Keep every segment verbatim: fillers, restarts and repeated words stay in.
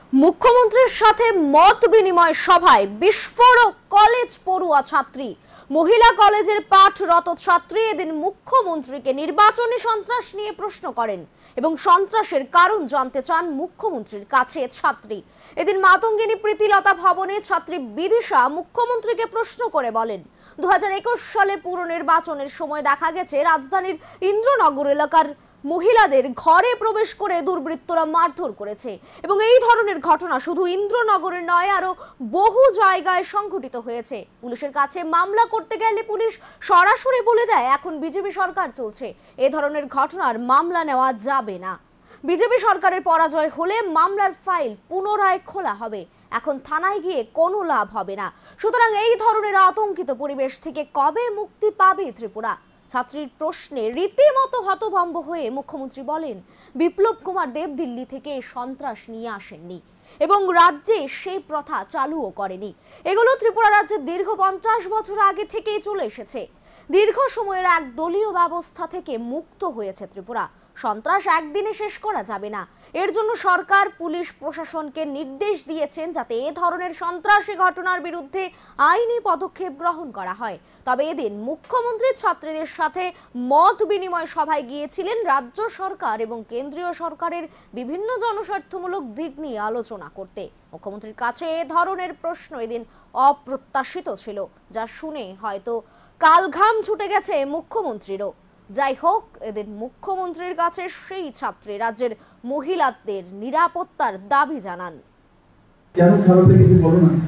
মুখ্যমন্ত্রীর সাথে মত বিনিময় সভায় বিস্ফোরক কলেজ পড়ুয়া ছাত্রী। মহিলা কলেজের পাঠরত ছাত্রী এদিন মুখ্যমন্ত্রীকে নির্বাচনী সন্ত্রাস নিয়ে প্রশ্ন করেন এবং সন্ত্রাসের কারণ জানতে চান মুখ্যমন্ত্রীর কাছে ছাত্রী। এদিন মাতঙ্গিনী প্রীতিলতা ভবনে ছাত্রী বিদিশা মুখ্যমন্ত্রীকে প্রশ্ন করে বলেন, দু হাজার একুশ সালে পুর নির্বাচনের সময় দেখা গেছে রাজধানীর ইন্দ্রনগর এলাকার মহিলাদের ঘরে প্রবেশ করে দুর্বৃত্তরা মারধর করেছে এবং এই ধরনের ঘটনা শুধু ইন্দ্রনগরের নয়, আরো বহু জায়গায় সংঘটিত হয়েছে। পুলিশের কাছে মামলা করতে গেলে পুলিশ সরাসরি বলে দেয় এখন বিজেপি সরকার চলছে, এ ধরনের ঘটনার মামলা নেওয়া যাবে না। বিজেপি সরকারের পরাজয় হলে মামলার ফাইল পুনরায় খোলা হবে, এখন থানায় গিয়ে কোনো লাভ হবে না। সুতরাং এই ধরনের আতঙ্কিত পরিবেশ থেকে কবে মুক্তি পাবে ত্রিপুরা? ছাত্রীর প্রশ্নে রীতিমতো হতভম্ব হয়ে মুখ্যমন্ত্রী বলেন, বিপ্লব কুমার দেব দিল্লি থেকে সন্ত্রাস নিয়ে আসেননি এবং রাজ্যে সেই প্রথা চালুও করেনি। এগুলো ত্রিপুরা রাজ্যের দীর্ঘ পঞ্চাশ বছর আগে থেকেই চলে এসেছে। দীর্ঘ সময়ের এক দলীয় ব্যবস্থা থেকে মুক্ত হয়েছে ত্রিপুরা। সন্ত্রাস একদিনে শেষ করা যাবে না। এর জন্য সরকার পুলিশ প্রশাসনকে নির্দেশ দিয়েছেন যাতে এ ধরনের সন্ত্রাসী ঘটনার বিরুদ্ধে আইনি পদক্ষেপ গ্রহণ করা হয়। তবে এদিন মুখ্যমন্ত্রী ছাত্রীদের সাথে মত বিনিময় সভায় গিয়েছিলেন রাজ্য সরকার এবং কেন্দ্রীয় সরকারের বিভিন্ন জনস্বার্থমূলক দিক নিয়ে আলোচনা করতে। মুখ্যমন্ত্রীর কাছে এ ধরনের প্রশ্ন এদিন অপ্রত্যাশিত ছিল, যা শুনে হয়তো কালঘাম ছুটে গেছে মুখ্যমন্ত্রীরও। যাই হোক, এদিন মুখ্যমন্ত্রীর কাছে সেই ছাত্রী রাজ্যের মহিলাদের নিরাপত্তার দাবি জানান। কেন খারাপ লেগেছে বলো না।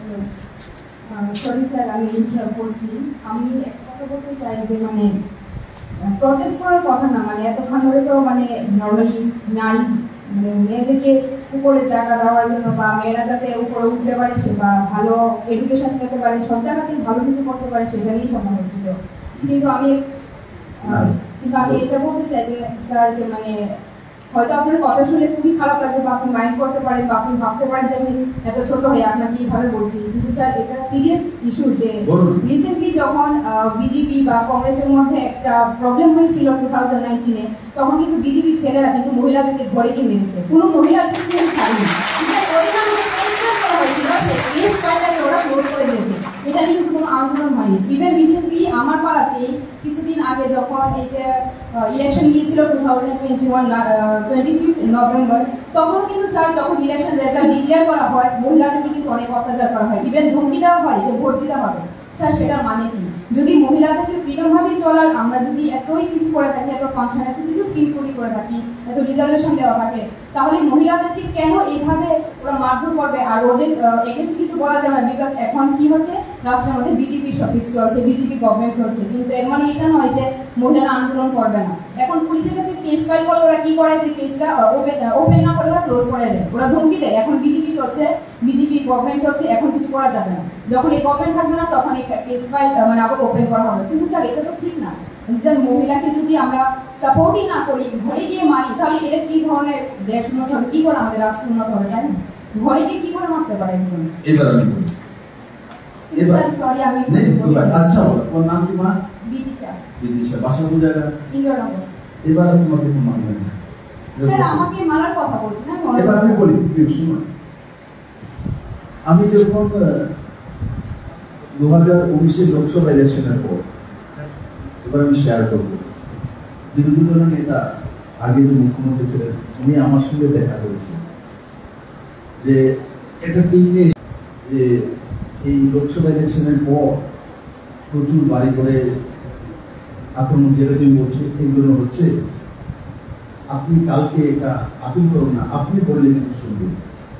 সরি স্যার, আমি ইন্টারাপ্ট করছি। আমি একটা কথা বলতে চাই যে মানে প্রটেস্ট করার কথা না, মানে এতক্ষণ ধরে তো মানে নর্মালি নারী মানে মেয়েদেরকে উপরে জায়গা দেওয়ার জন্য বা মেয়েরা যাতে উপরে উঠতে পারে সে বা ভালো এডুকেশন পেতে পারে, সব জায়গাতেই ভালো কিছু করতে পারে সেটা নিয়েই কথা হচ্ছিল। কিন্তু আমি কিন্তু আমি এটা বলতে চাই যে স্যার যে মানে হয়তো আপনার কথা শুনে খুবই খারাপ লাগবে বা আপনি মাইন্ড করতে পারেন বা আপনি ভাবতে পারেন যে আমি এত ছোট হয়ে আপনাকে এইভাবে বলছি, কিন্তু স্যার এটা সিরিয়াস ইস্যু যে রিসেন্টলি যখন বিজেপি বা কংগ্রেসের মধ্যে একটা প্রবলেম হয়েছিল টু থাউজেন্ড নাইনটিনে, তখন কিন্তু বিজেপির ছেলেরা কিন্তু মহিলাদেরকে ঘরে গিয়ে মেরেছে, কোনো মহিলাদেরকে কিন্তু ছাড়েনি। ওরা ক্লোজ করে দিয়েছে, এটা কিন্তু কোনো আন্দোলন হয়নি। ইভেন রিসেন্টলি আমার পাড়াতে কিছুদিন আগে যখন এই যে ইলেকশন গিয়েছিল two thousand twenty one twenty fifth November, তখন কিন্তু স্যার যখন ইলেকশন রেজাল্ট ডিক্লেয়ার করা হয় মহিলাদেরকে কিন্তু অনেক অত্যাচার করা হয়, ইভেন ধমকি দেওয়া হয় যে ভোট দিতে হবে। স্যার সেটার মানে কি? যদি মহিলাদেরকে ফ্রিডম ভাবেই চলার আমরা যদি এতই কিছু করে থাকি, এত ফাংশন এত কিছু স্কিম তৈরি করে থাকি, এত রিজার্ভেশন দেওয়া থাকে, তাহলে মহিলাদেরকে কেন এইভাবে ওরা মারধর করবে? আর ওদের এগেন্স্ট কিছু বলা যাবে না, বিকজ এখন কি হচ্ছে রাষ্ট্রের মধ্যে বিজেপি সব কিছু চলছে, বিজেপি গভর্নমেন্ট চলছে, কিন্তু এর মানে এটা নয় যে মহিলারা আন্দোলন করবে না। এখন পুলিশের কাছে কেস ফাইল করলে ওরা কি করে যে কেসটা ওপেন ওপেন না করে ওরা ক্লোজ করে দেয়, ওরা ধমকি দেয় এখন বিজেপি চলছে, বিজেপি গভর্নমেন্ট চলছে, এখন কিছু করা যাবে না। যখন এই গভর্নমেন্ট থাকবে না তখন এই কেস ফাইল মানে আবার ওপেন করা হবে। কিন্তু স্যার এটা তো ঠিক না। একজন মহিলাকে যদি আমরা সাপোর্টই না করি, ঘরে গিয়ে মারি, তাহলে এটা কি ধরনের দেশ উন্নত হবে, কি করে আমাদের রাষ্ট্র উন্নত হবে, তাই না? ঘরে গিয়ে কি করে মারতে পারে একজন? এবার আমি বলি, স্যার সরি আমি আচ্ছা বলো, তোমার নাম কি? মা বিদিশা। বিদিশা, বাসা কোন জায়গা? ইন্দ্রনগর। এবার আমি তোমাকে কোনো মানবে না স্যার, আমাকে মারার কথা বলছি না। এবার আমি বলি, প্লিজ শুনো। আমি যখন দু হাজার উনিশের লোকসভা ইলেকশনের পর, এবার আমি শেয়ার করবো, বিরোধী দলের নেতা আগে যে মুখ্যমন্ত্রী ছিলেন উনি আমার সঙ্গে দেখা করেছিলেন যে এটা কি যে এই লোকসভা ইলেকশনের পর প্রচুর বাড়ি করে আক্রমণ যেটা তুমি বলছো এইগুলো হচ্ছে, আপনি কালকে এটা আপিল করুন না, আপনি বললে কিন্তু শুনবেন।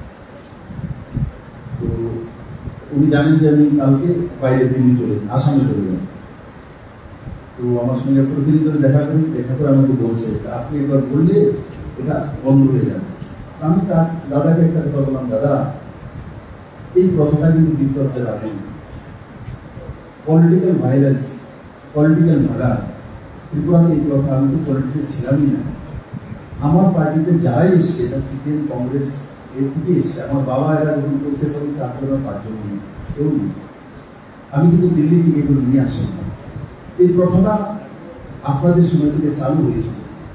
তো উনি জানেন যে আমি কালকে বাইরে দিল্লি চলে আসামে চলে যাই, তো আমার সঙ্গে প্রতিদিন করে দেখা করি, দেখা করে আমাকে বলছে আপনি একবার বললে এটা বন্ধ হয়ে যাবে। আমি তার দাদাকে একটা কথা বললাম, দাদা এই কথাটা কিন্তু বিপ্লবদের রাখেন, পলিটিক্যাল ভাইলেন্স, পলিটিক্যাল মার্ডার ত্রিপুরাতে এই কথা, আমি তো পলিটিক্সে ছিলামই না। আমার পার্টিতে যারাই এসছে এটা সিপিএম কংগ্রেস এর থেকে এসছে, আমার বাবা এরা যখন করছে তখন তারপরে আমার পাঁচজন নেই, কেউ নেই। আমি কিন্তু দিল্লি থেকে এগুলো নিয়ে আসি না। এই প্রথাটা আপনাদের সময় থেকে চালু হয়েছিল,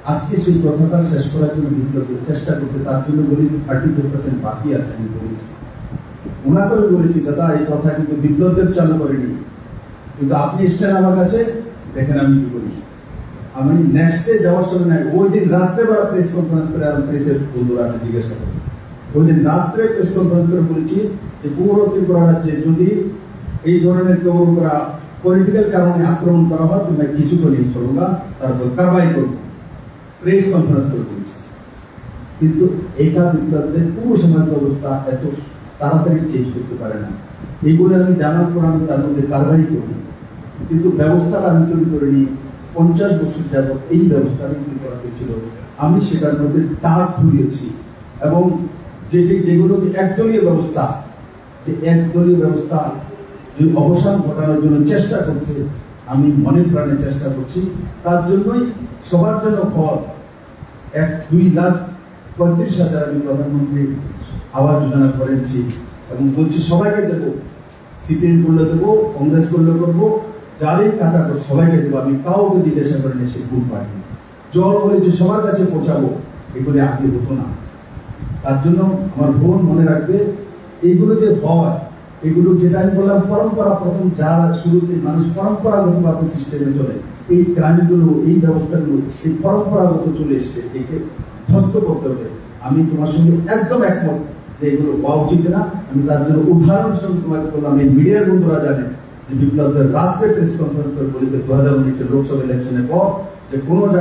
আজকে সেই কথাটা শেষ করার জন্য বিপ্লবের চেষ্টা করতে, তার জন্য বলি থার্টি ফাইভ পার্সেন্ট বাকি আছে। আমি বলেছি, ওনাকে বলেছি দাদা এই কথা কিন্তু বিপ্লবদের চালু করেনি, কিন্তু আপনি এসছেন আমার কাছে, দেখেন আমি কি করি। আমি নেক্সটে যাওয়ার সময় নাই, ওই দিন রাত্রে বেলা প্রেস কনফারেন্স করে আমি প্রেসের বন্ধুরা আছে জিজ্ঞাসা করি, ওই দিন রাত্রে প্রেস কনফারেন্স করে বলেছি যে পৌর ত্রিপুরা রাজ্যে যদি এই ধরনের কেউ করা পলিটিক্যাল কারণে আক্রমণ করা হয় তুমি কিছু করে নিয়ে চলবা, তারপর কারবাই করবো, প্রেস কনফারেন্স করে বলেছি। কিন্তু এটা বিপ্লবদের পুরো সমাজ ব্যবস্থা এত তাড়াতাড়ি চেঞ্জ করতে পারে না। এইগুলো আমি জানার পর আমি তার মধ্যে কারবাই করি, কিন্তু ব্যবস্থাটা আমি তৈরি করে নিই। পঞ্চাশ বছর যাবৎ এই ব্যবস্থা তৈরি করা হয়েছিল, আমি সেটার মধ্যে দাগ ধরিয়েছি এবং যেটি যেগুলো একদলীয় ব্যবস্থা, যে একদলীয় ব্যবস্থা যদি অবসান ঘটানোর জন্য চেষ্টা করছে, আমি মনে প্রাণে চেষ্টা করছি। তার জন্যই সবার জন্য পদ এক দুই লাখ পঁয়ত্রিশ হাজার আমি প্রধানমন্ত্রী আবাস যোজনা করেছি এবং বলছি সবাইকে দেবো, সিপিএম করলে দেবো, কংগ্রেস করলে করবো, যারই কাজা সবাইকে দেবো। আমি কাউকে জিজ্ঞাসা করে নিয়ে সে ভুল পাইনি। জল বলেছি সবার কাছে পৌঁছাবো, এগুলি আগে হতো না। তার জন্য আমার বোন মনে রাখবে, এইগুলো যে হয়, এগুলো যেটা আমি বললাম পরম্পরা, প্রথম যা শুরুতে মানুষ পরম্পরাগতভাবে সিস্টেমে চলে, এই ক্রাইমগুলো এই ব্যবস্থাগুলো এই পরম্পরাগত চলে এসছে, একে ধ্বস্ত করতে হবে। আমি তোমার সঙ্গে একদম একমত যে এগুলো হওয়া উচিত না। আমি তার জন্য উদাহরণ সঙ্গে তোমাকে বললাম, এই মিডিয়ার বন্ধুরা জানেন যে বিপ্লবদের রাত্রে প্রেস কনফারেন্স করে বলেছে দু হাজার উনিশের লোকসভা ইলেকশনের পর যে কোনো